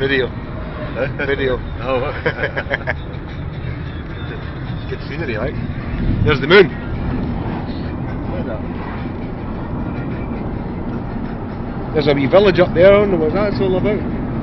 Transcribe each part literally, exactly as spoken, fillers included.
Video. Video. Oh. Good scenery, like. There's the moon. There's a wee village up there, I don't know what that's all about.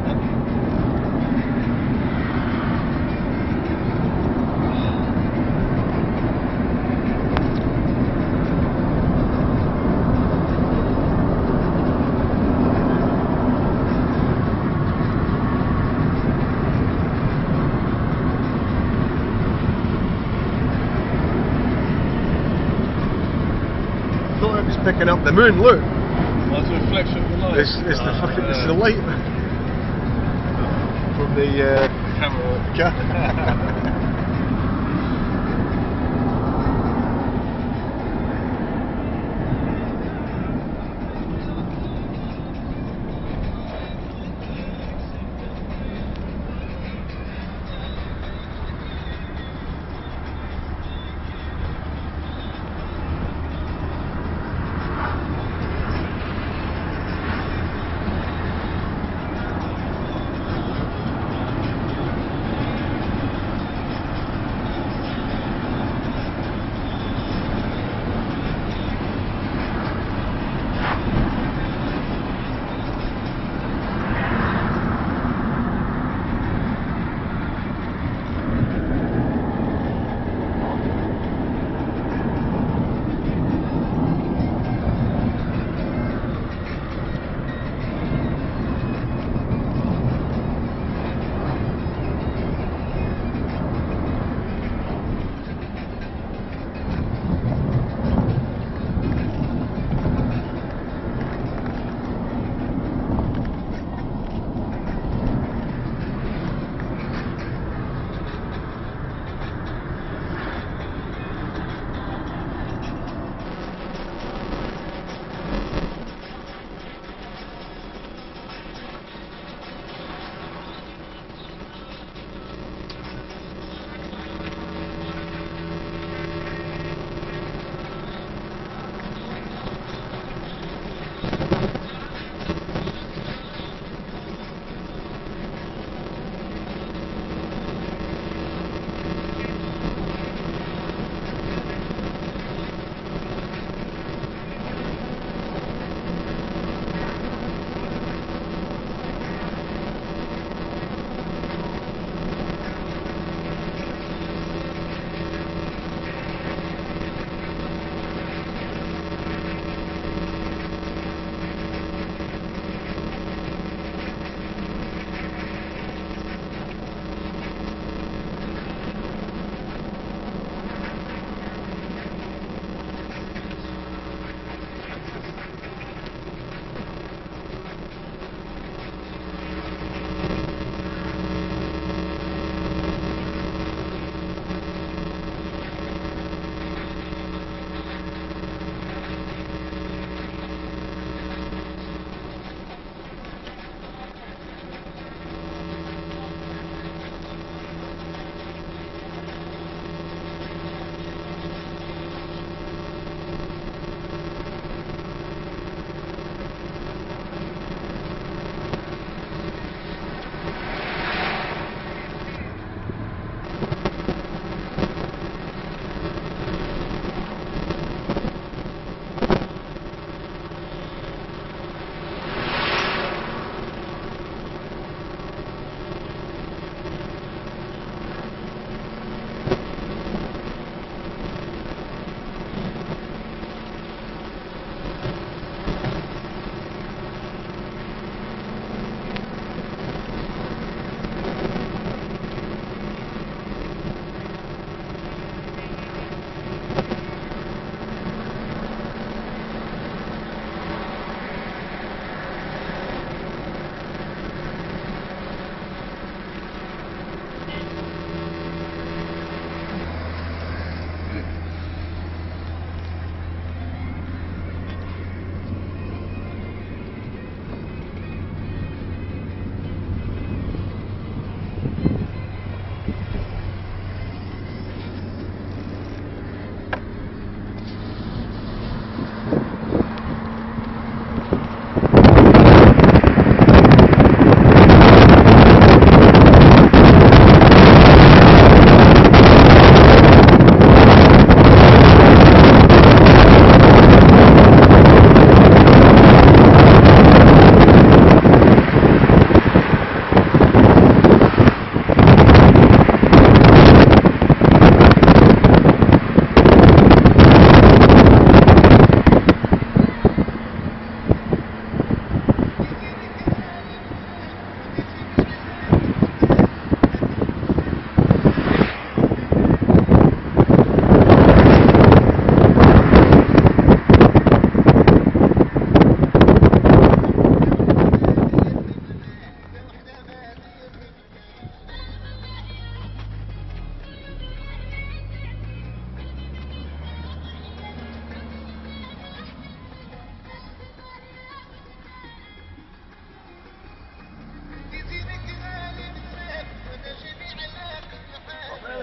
I thought it was picking up the moon, look. That's a reflection of the light. It's, it's the fucking, it's the light from the uh, camera. ca-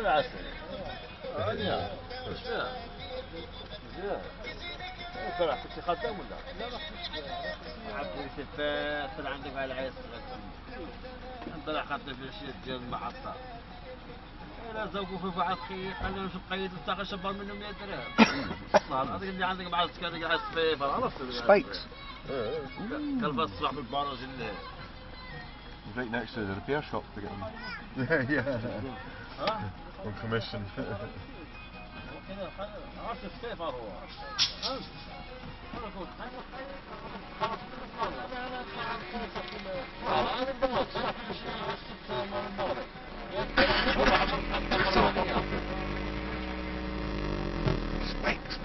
العسل. هذه. شنو؟ زين. فرح كنت خدام ولا؟ لا ما كنتش. عبد الشفاف طلع عندك على العيس. طلع خدنا في الشيء ديال المحطة. لا زوقوا في بعض خي خلينا نشوف قيد الطاقة شبر منه مية درهم. صار هذاك اللي عندك مع السكان على الصفيف عرفت. Spikes. كلب الصباح بالباروز اللي. Right next to the repair shop to get them. Yeah, yeah. On commission. كذا عرفت الصفيف هو. Spikes.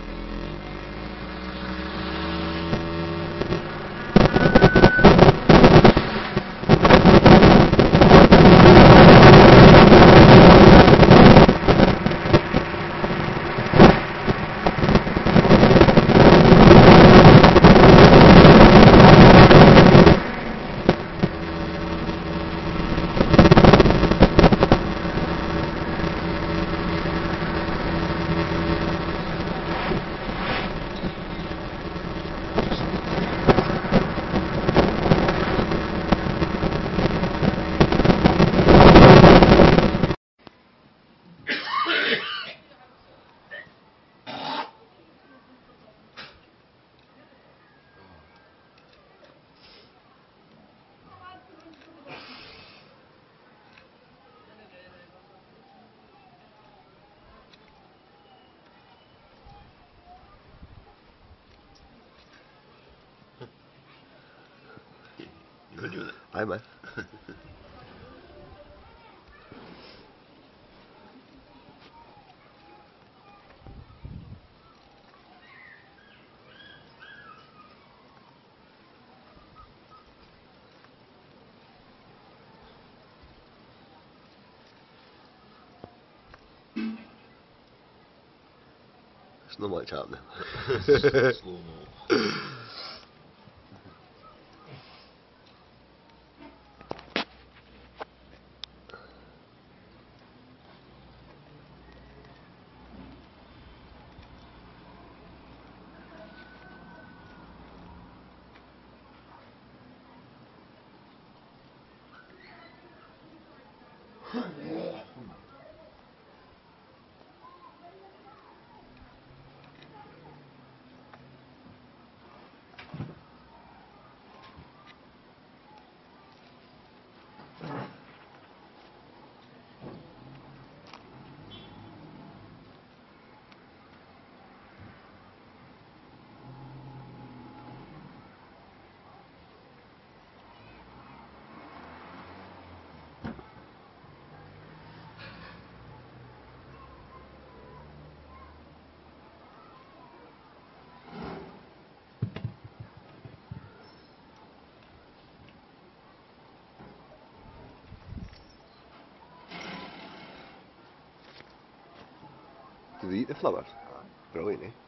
You'll do that. Aye, man. There's not much happening. Slow-mo. Do they eat the flowers? Brilliant, eh?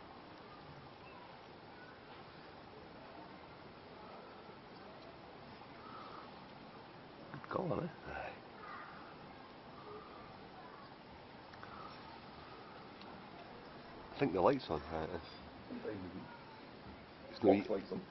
Go on, eh? Aye. I think the light's on. Right, it's it's no eat. Lights on.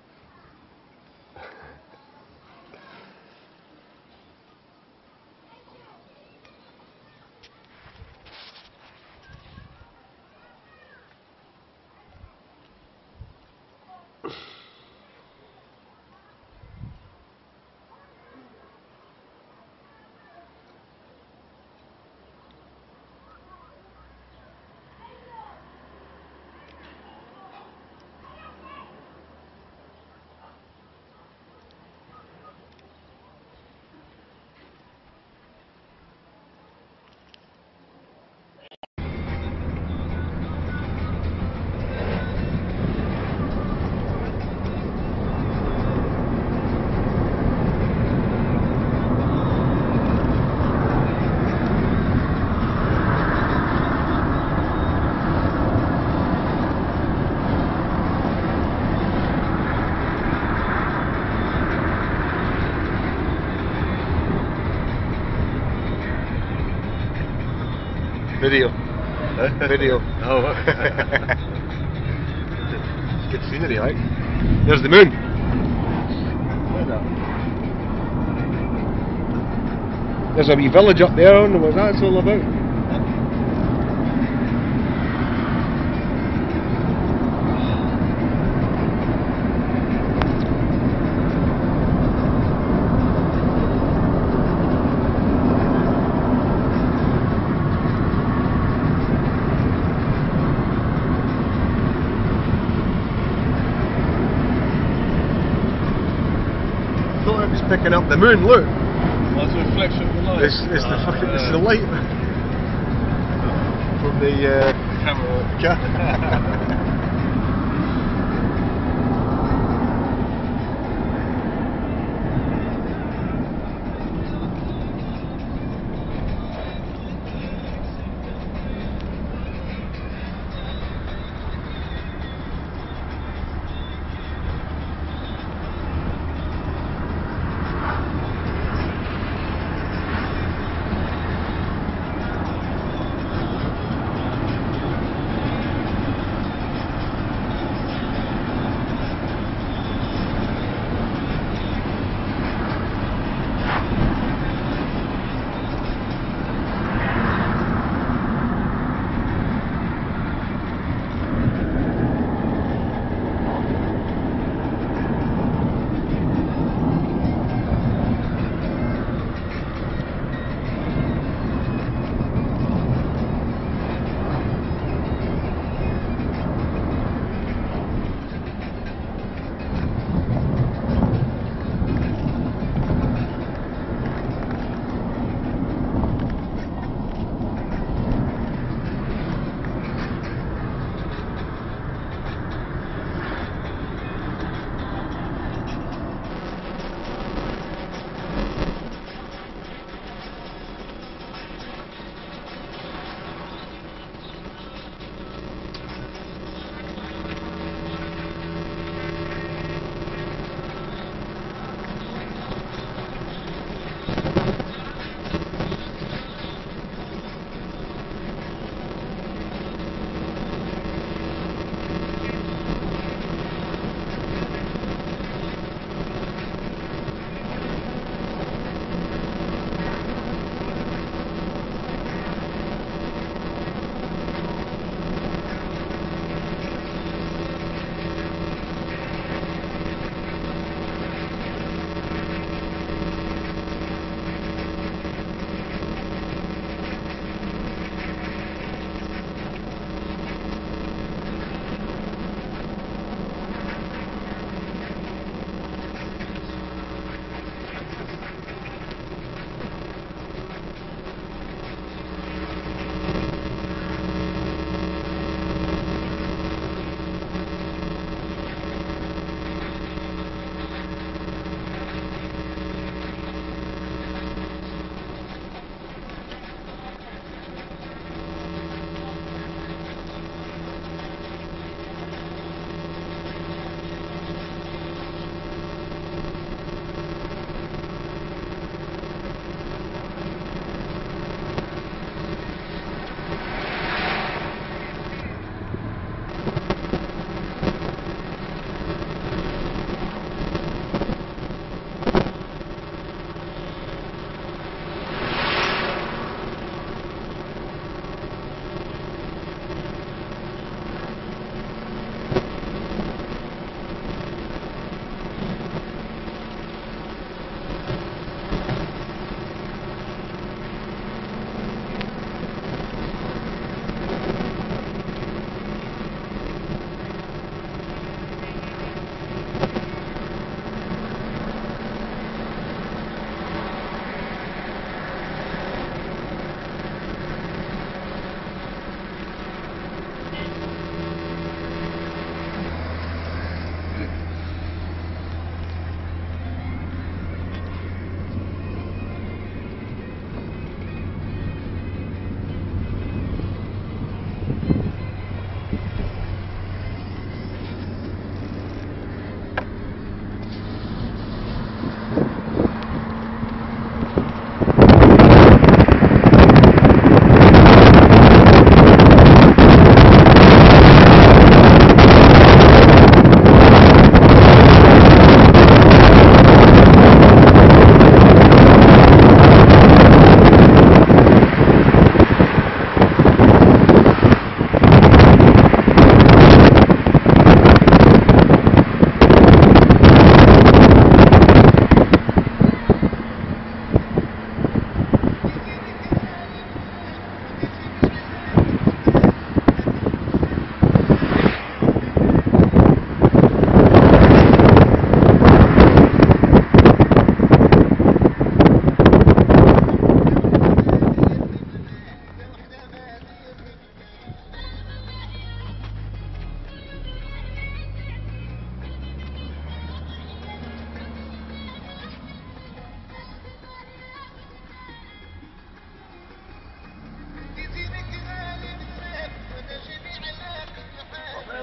Video. Video. Oh. Good scenery, like. There's the moon. There's a wee village up there, and what's that all about? Thought it was picking up the moon, look. That's a reflection of the light. It's, it's the fucking, it's the light from the uh, camera. ca-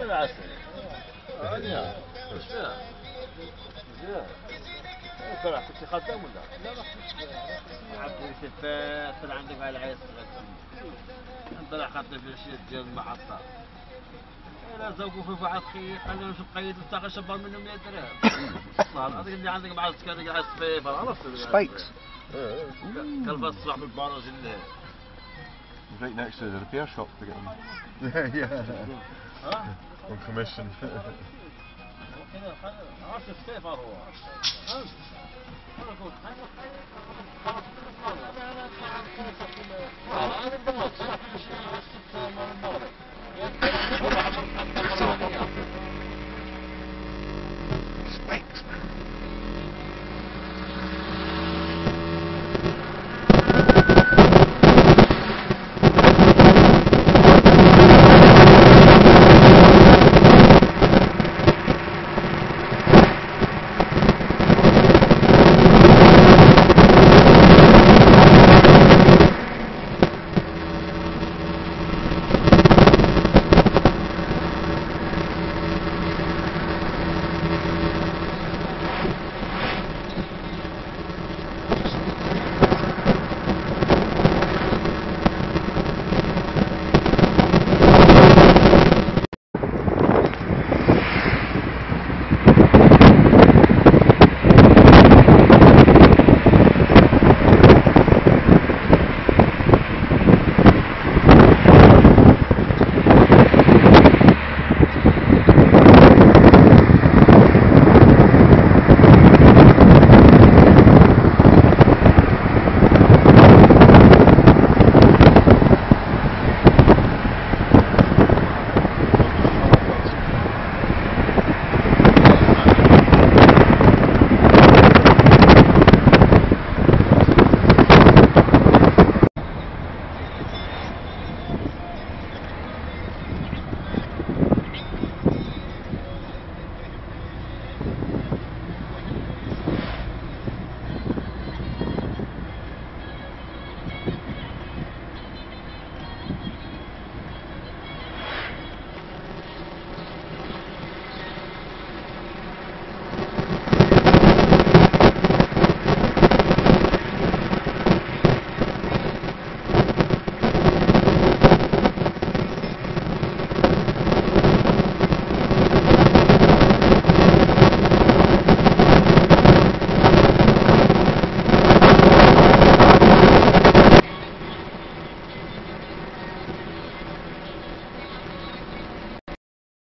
زين العسل. هانية. وش فيها؟ زين. فرح كنت خدام ولا؟ لا ما كنتش. عبد الشفاء طلع عندك على العيس. طلع خدت في الشيء ديال المحطة. لا زوجوا في بعض خي خلينا نشوف قيد نتاع شبر منهم مية درهم. صار هذاك اللي عندك مع السكان اللي على الصفيفة عرفت. Spikes. كلف الصباح بالباروج اللي. Right next to the repair shop to get them. yeah. On commission. عرفت الصفيفة هو. أنا قلت